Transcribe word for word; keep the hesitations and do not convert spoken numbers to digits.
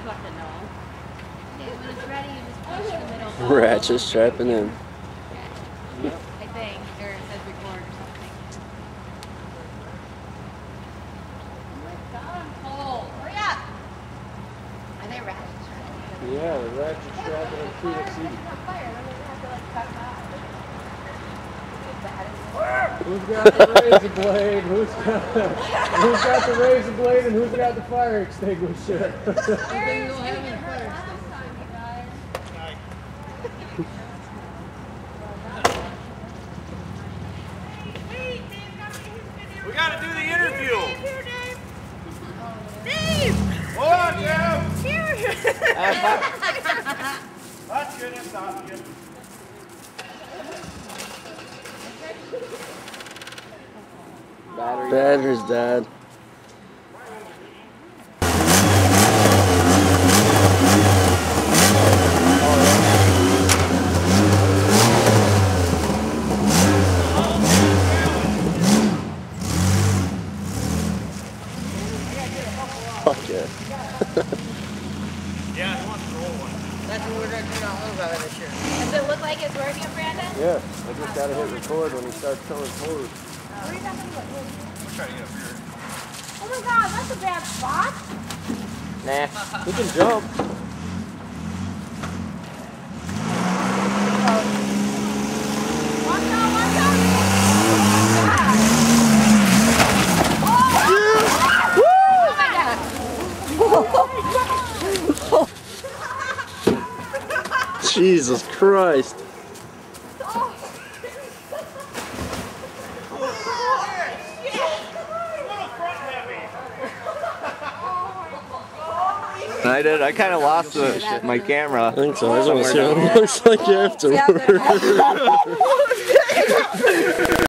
fucking know. Okay, when it's ready, you just push the middle. Ratchet strapping in. Okay. Yep. I think, or it says record or something. Oh my god, I'm cold. Hurry up! Are they ratchet strapping? Yeah, the ratchet strapping in T X C. Who's got the razor blade? Who's got, who's got the razor blade and who's got the fire extinguisher? We gotta do the interview. Dave! Hold on, Jim. Here! That's good. That's not good. Battery. Battery's dead. Fuck yeah. Yeah, he wants to roll one. That's what we're going to do on Hillside this year. Does it look like it's working, Brandon? Yeah, I just gotta hit record when he starts coming forward. Where are you not gonna look? We're trying to get up here. Oh my god, that's a bad spot. Nah, he can jump. Watch out, watch out! Oh my god! Jesus Christ. I did. I kind of lost the, my camera. I think so. I was almost here. It looks like afterward.